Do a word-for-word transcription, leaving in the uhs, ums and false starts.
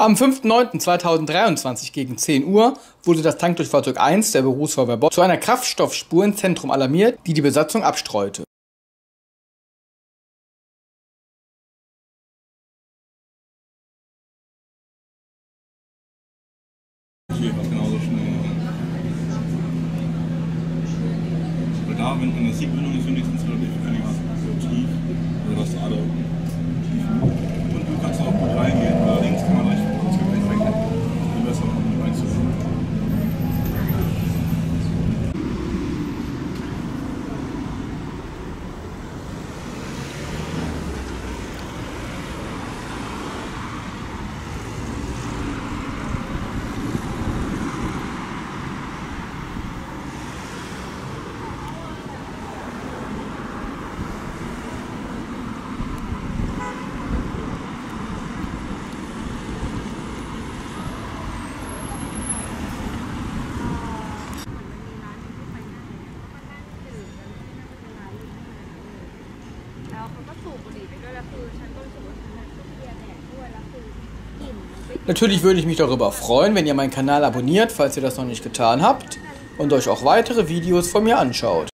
Am fünften neunten zweitausenddreiundzwanzig gegen zehn Uhr wurde das Tankdurchfahrzeug eins der Berufsfeuerwehr Bonn zu einer Kraftstoffspur ins Zentrum alarmiert, die die Besatzung abstreute. Hier war genauso schnell. Weil da, wenn eine Siegwindung ist, wenigstens relativ so tief. Also dass alle tief. Und du kannst auch gut reingehen. Allerdings kann man recht kurz wegrennen. Die besser noch mit reinzunehmen. Natürlich würde ich mich darüber freuen, wenn ihr meinen Kanal abonniert, falls ihr das noch nicht getan habt, und euch auch weitere Videos von mir anschaut.